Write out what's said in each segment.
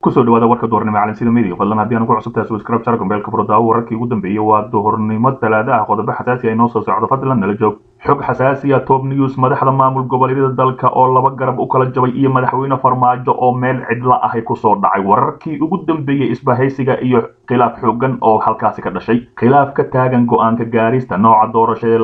kusoo dhawaada warka duhurnimo caalamsida media fadlan haddii aan ku cusubtahay subscribe channel beelka furdaawo wararkii ugu dambeeyay waa duhurnimo talaada ah qodobo xasaasi ah inoo soo socdo fadlan nala joog xog xasaasi ah top news madaxda maamul goboleedyada dalka oo laba garab u kala jabay iyo madaxweyne farmaajo oo meel cidla ah ku soo dhacay wararkii ugu dambeeyay isbahaysiga iyo khilaaf xoogan oo halkaasi ka dhashay khilaaf ka taagan go'aanka gaarista nooca doorashada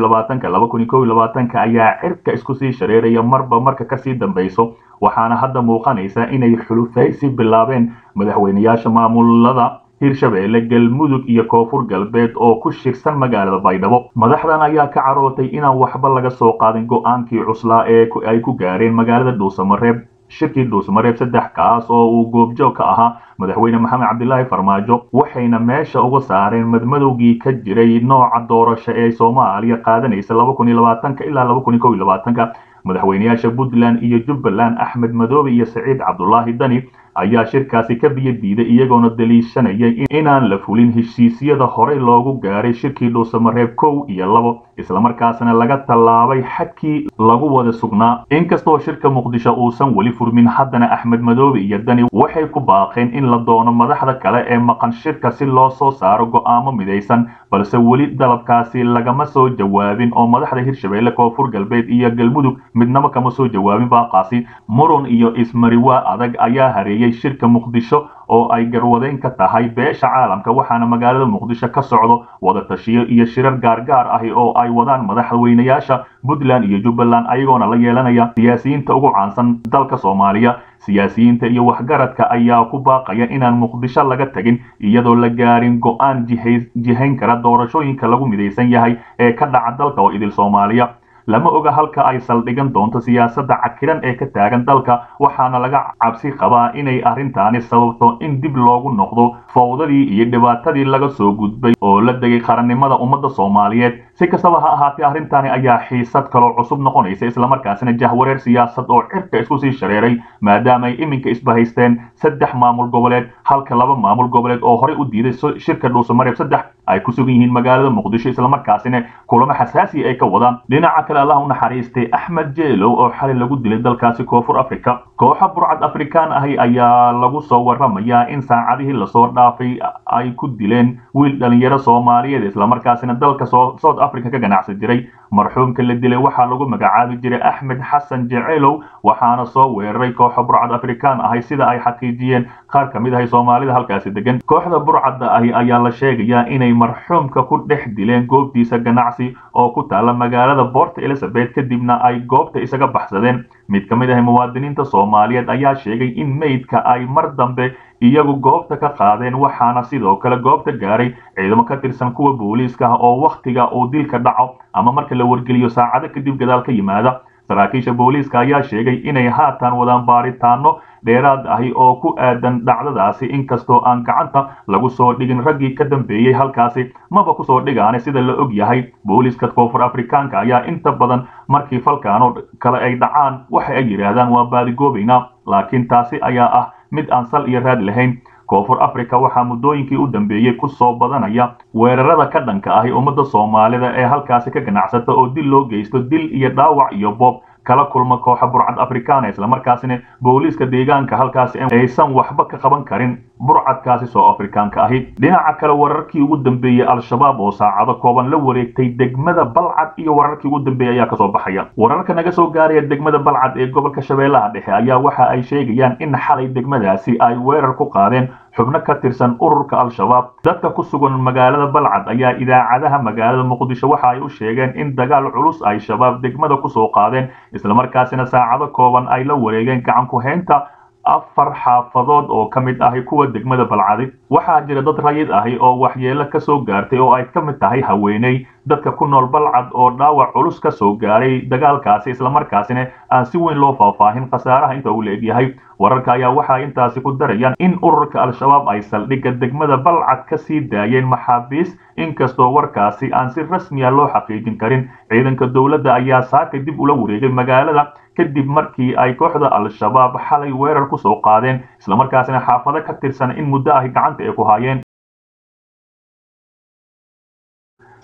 2020 ayaa cirka isku sii shareeraya marka kasii dambayso waxaana hadda muuqanaysa inay xulufaysi bilaabeen madaxweynayaasha maamulada hirshabeelle galmudug iyo koonfur galbeed oo ku shirsan magaalada baydhabo madaxdan ayaa ka carootay inaan waxba laga soo qaadin go'aankii cuslaa ee ay ku gaareen magaalada dhuusamareeb shirkii dhuusamareeb 3 kaas oo uu goobjoog ka ahaa madaxweyne maxamed cabdilaahi farmaajo waxayna meesha uga saareen madmadowgii ka jiray nooca doorasho ee Soomaaliya qaadanaysa 2020 ilaa 2021 madaxweynayaasha Puntland iyo Jubbaland Axmed Madoobe iyo Saciid Cabdullaahi Dani ayaa shirkaasi ka biyadiiday iyagoona daliishanayay inaan la fulin heshiisyada horey loogu gaaray shirkii dhuusamareeb 1 iyo 2 isla markaasna laga tallaabay xadkii lagu wada sugnaa inkastoo shirka muqdisho uusan weli furmin haddana Axmed Madoobe iyo Dani waxay ku baaqeen in la doono madaxda kale ee maqan shirka si loo soo saaro go'aamo midaysan balse weli dalabkaasi lagama soo jawaabin oo madaxda Hirshabeelle koonfur galbeed iyo galmudug midnaba kama soo jawaabin baaqaasi muran iyo ismariwaa adag ayaa hareeyay shirka muqdisho oo ay garwadeyn ka tahay beesha caalamka waxaana magaalada muqdisho ka socdo wada tashiyo iyo shirar gaar ah oo ay wadaan madaxweynayaasha Puntland iyo Jubbaland ayagoona la yeelanaya siyaasiyiinta ugu caansan dalka Soomaaliya siyaasiyiinta iyo waxgaradka ayaa ku baaqaya inaan muqdisho laga tagin iyadoo la gaarin go'aan jihayn kara doorashooyinka lagu midaysan yahay ee ka dhaca dalka oo idil Soomaaliya lama oga halka ay saldhigan doonto siyaasadda cakiran ee ka taagan dalka waxaana laga cabsi qabaa inay arrintaani sababto in dib loogu noqdo fawdadii iyo dhibaatadii laga soo gudbay oo la degay qarannimada ummadda Soomaaliyeed si kastaba ha ahaatee arrintaani ayaa xiisad kale cusub noqonaysa isla markaasina jahwareer siyaasad oo cirka isku sii shareeray maadaama ay iminka isbahaysteen 3 maamul goboleed halka 2 maamul goboleed oo horey u diiday shirka dhuusamareeb 3 ay ku sugan yihiin magaalada muqdisho isla markaasina kulamo xasaasi ay ka wadaan dhinaca kale Allah u naxariistay Axmed Jeelow oo xalay lagu dilay dalkaasi koonfur Afrika kooxo burcad Afrikaan ah ayaa lagu soo waramayaa in saacadihii la soo dhaafay ay ku dileen wiil dhalinyaro Soomaaliyeed isla markaasina dalka South Africa ka ganacsan jiray marxuumka la dilay waxa lagu magacaabi jiray Axmed Xasan Jeelow waxaana soo weeraray kooxo burcad Afrikaan ah sida ay xaqiijiyeen qaar kamid ah Soomaalida halkaasi degan kooxda burcadda ayaa la sheegayaa inay marxuumka ku dhex dileen goobtiisa ganacsi oo ku taala magaalada Port Elizabeth kadibna ay goobta isaga baxsadeen mid kamid ah muwaadiniinta Soomaaliyeed ayaa sheegay in meydka ay mar dambe iyagu goobta ka qaadeen waxaana sidoo kale goobta gaaray ciidamo ka tirsan kuwa booliiska oo waqtiga uu dilka dhaco ama marka la wargeliyo saacado kadib gadaal ka yimaada saraakiisha booliiska ayaa sheegay inay haatan wadaan baaritaano dheeraad ah oo ku aadan dhacdadaasi inkastoo aan gacanta lagu soo dhigin raggii ka dambeeyay halkaasi maba ku soo dhigaan sida la og yahay booliiska koonfur Afrikaanka ayaa inta badan markii falkaano kale ay dhacaan waxa ay yiraahdaan waa baadigoobayna laakiin taasi ayaa ah mid aan sal iyo raad lahayn koonfur Afrika waxaa muddooyinkii u dambeeyay ku soo badanaya weerarada ka dhanka ah ummadda Soomaalida ee halkaasi ka ganacsata oo dil loo geysto dil iyo dhaawac iyo boob kala kulma kooxo burcad Afrikaan isla markaasina booliiska deegaanka halkaasi aysan waxba ka qaban karin burcadkaasi soo Afrikaanka ahi dhinaca kale wararkii ugu dambeeyay al-shabaab oo saacado kooban la wareegtay degmada Balcad iyo wararkii ugu dambeeyay ayaa ka soo baxaya wararka naga soo gaaraya degmada Balcad ee gobolka Shabeellaha Dhexe ayaa waxa ay sheegayaan in xalay degmadaasi ay weerar ku qaadeen xubno ka tirsan ururka al-shabaab dadka ku sugan magaalada Balcad ayaa idaacadaha magaalada Muqdisho waxa ay u sheegeen in dagaal culus ay shabaab degmada ku soo qaadeen isla markaasina saacado kooban ay la wareegeen gacan ku haynta 4 xaafadood oo kamid ah kuwa degmada Balcad waxaa jira dad rayid ah oo waxyeelo ka soo gaartay oo ay kamid tahay haweeney dadka ku nool Balcad oo dhaawac culus ka soo gaaray dagaalkaasi isla markaasina aan si weyn loo faahfaahin khasaaraha inta uu leeyahay wararka ayaa waxa intaasi ku darayaan in ururka al-shabaab ay saldhigga degmada Balcad ka sii daayeen maxaabiis inkastoo warkaasi aan si rasmi ah loo xaqiijin karin ciidanka dawladda ayaa saaka dib ula wareegay magaalada kadib markii ay kooxda al-shabaab xalay weerar ku soo qaadeen isla markaasina xaafado ka tirsan in muddo ah gacanta ay ku hayeen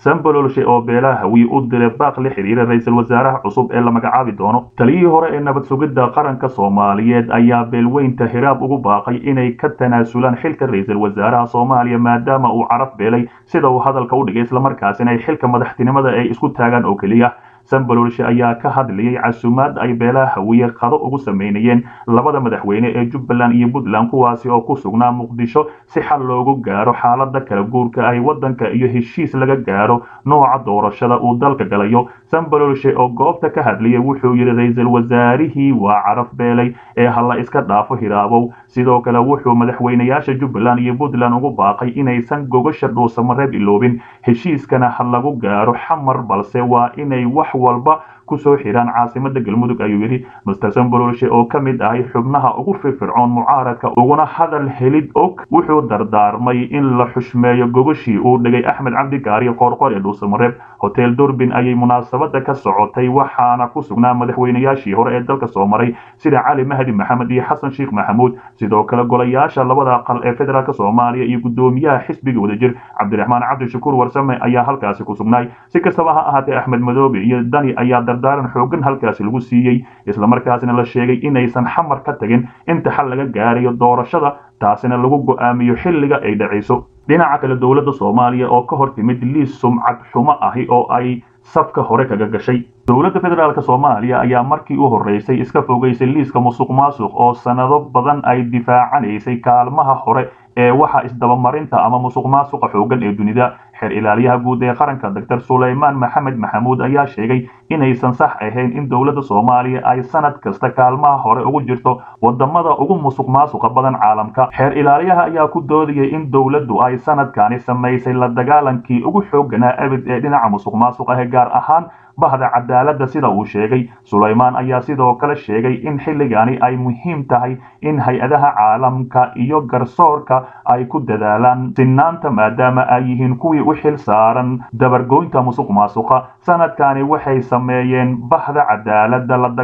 sambalolshe oo beelaha hawiye u diray baaq la xiriira ra-iisul wasaaraha cusub ee la magacaabi doono taliyihii hore ee nabad sugidda qaranka soomaaliyeed ayaa beelweynta hiraab ugu baaqay inay ka tanaasulaan xilka ra-iisul wasaaraha soomaaliya maadaama uu caraf beelay sida uu hadalka u dhigay islamarkaasina ay xilka madaxtinimada ay isku taagaan oo keliya sambalolshe ayaa ka hadlayay casuumaad ay beelaha hawiye qado ugu sameynayeen labada madaxweyne ee jubbaland iyo puntland kuwaasi oo ku sugnaa muqdisho si xal loogu gaaro xaalada kala guurka ay wadanka iyo heshiis laga gaaro nooca doorashada uu dalka galayo sambalolshe oo goobta ka hadlayay wuxuu yidhi ra-iisul wasaarihii waa caraf beelay ee hala iska dhaafo hiraabow sidoo kale wuxuu madaxweynayaasha jubbaland iyo puntland ugu baaqay inaysan gogasha dhuusamareeb iloobin heshiiskana ha lagu gaaro xamar balse waa inay wax walba kusoo xiraan caasimada galmudug ayuu yidhi master sambalolshe oo ka mid ahay xubnaha ugu firfircoon mucaaradka uguna hadal helid og wuxuu dardaarmay in la xushmeeyo gogashii uu dhigay axmed cabdi gaari qoorqoor ee dhuusamareeb hotel durbin ayay munaasabada ka socotay waxaana ku sugnaa madaxweynayaashii hore ee dalka soo maray sida cali mahdi maxamed iyo xasan sheekh maxamuud sidoo kale golayaasha labada aqal ee federaalk soomaaliya iyo gudoomiyaha xisbiga wadajir cabdiraxmaan cabdishakuur warsame ayaa halkaasi ku sugnaay si kastaba ha ahaatee axmed madoobe iyo dani ayaa dardaaran xoogan halkaasi lagu siiyey islamarkaasina la sheegay inaysan xamar ka tagin inta xal laga gaarayo doorashada taasina lagu go'aamiyo xilliga ay dhacayso dhinaca kale dowladda soomaaliya oo ka hor timid liis sumcad xumo ahi oo ay safka hore kaga gashay dowladda federaalk soomaaliya ayaa markii u horeysay iska fogeysay liiska musuq maasuq oo sanado badan ay difaacanaysay kaalmaha hore ee waxa isdabamarinta ama musuq maasuqa xoogan ee dunida xeer ilaaliyaha guud ee qaranka dr sulaymaan maxamed maxamuud ayaa sheegay inaysan sax ahayn in dowladda soomaaliya ay sanad kasta kaalmaha hore ugu jirto wadamada ugu musuq maasuqa badan caalamka xeer ilaaliyaha ayaa ku doodayay in dowladdu ay sanadkani samaysay la dagaalankii ugu xooganaa abid ee dhinaca musuq maasuqa ee gaar ahaan bahda cadaaladda sida uu sheegay sulaymaan ayaa sidoo kale sheegay in xilligani ay muhiim tahay in hay-adaha caalamka iyo garsoorka ay ku dadaalaan sinaanta maadaama ay yihiin kuwii u xil saaran dabargoynta musuq maasuqa sanadkani waxay sameeyeen bahda cadaaladda la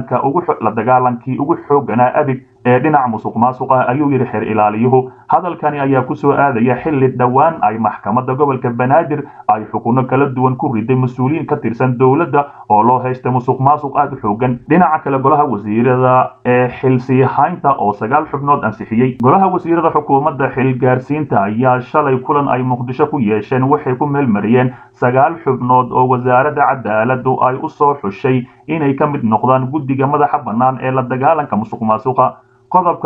dagaalankii ugu xooganaa abid ee dhinaca musuq maasuqa ayuu yidhi xeer ilaaliyuhu hadalkani ayaa ku soo aadaya xilli dhowaan ay maxkamadda gobolka banaadir ay xukuno kala duwan ku riday mas-uuliyiin ka tirsan dowladda oo loo haysta musuq maasuq aad u xoogan dhinaca kale golaha wasiirada ee xilsiihaynta oo 9 xubnood ansixiyey golaha wasiirada xukuumadda xilgaarsiinta ayaa shalay kulan ay muqdisho ku yeesheen waxay ku meelmariyeen 9 xubnood oo wasaaradda cadaaladdu ay u soo xushay inay ka mid noqdaan guddiga madaxa bannaan ee la dagaalanka musuq maasuqa qodobka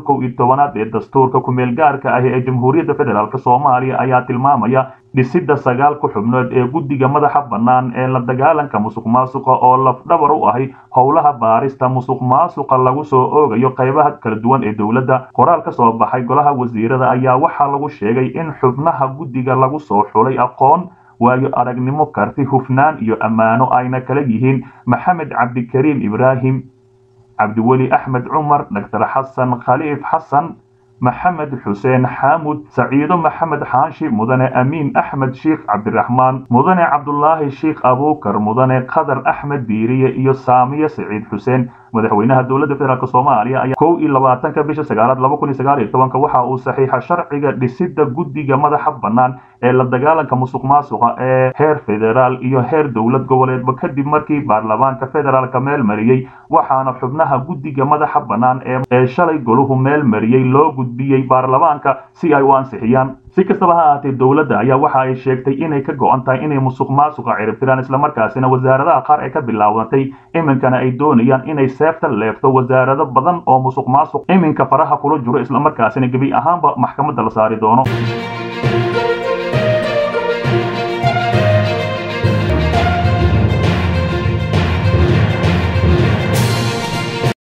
111 ee dastuurka ku meel gaarka ah ee Jamhuuriyadda Federaalka Soomaaliya ayaa tilmaamaya dhisidda 9 xubnood ee guddiga madaxa bannaan ee la dagaalanka musuq maasuqa oo lafdhabar u ahi howlaha baarista musuq maasuqa lagu soo oogayo qaybaha kala duwan ee dowladda qoraal ka soo baxay golaha wasiirada ayaa waxaa lagu sheegay in xubnaha guddiga lagu soo xulay aqoon waayo aragnimo karti hufnaan iyo ammaano ayna kala yihiin maxamed cabdikariim ibraahim cabdiweli axmed cumar dr xasan khaliif xasan maxamed xuseen xaamud saciido maxamed xaashi mudane amiin axmed sheekh cabdiraxmaan mudane cabdulaahi sheekh abuukar mudane qadar axmed diiriye iyo saamiye saciid xuseen madaxweynaha dowladda federaalk soomaaliya ayaa 21 bisha 9 2019 waxa uu saxiixa sharciga dhisidda guddiga madaxa bannaan ee la dagaalanka musuq maasuqa ee heer federaal iyo heer dowlad goboleedba kadib markii baarlamaanka federaalka meel mariyay waxaana xubnaha guddiga madaxa bannaan ee shalay goluhu meel mariyay loo gudbiyay baarlamaanka si ay u ansixiyaan si kastaba ha ahaatee dowladda ayaa waxa ay sheegtay inay ka go'an tahay inay musuq maasuqa ciribtiraan islamarkaasina wasaaradaha qaar ee ka bilaabatay iminkana ay doonayaan inay seefta leefto wasaarado badan oo musuq maasuq iminka faraha kula jiro islamarkaasina gebi ahaanba maxkamadda la saari doono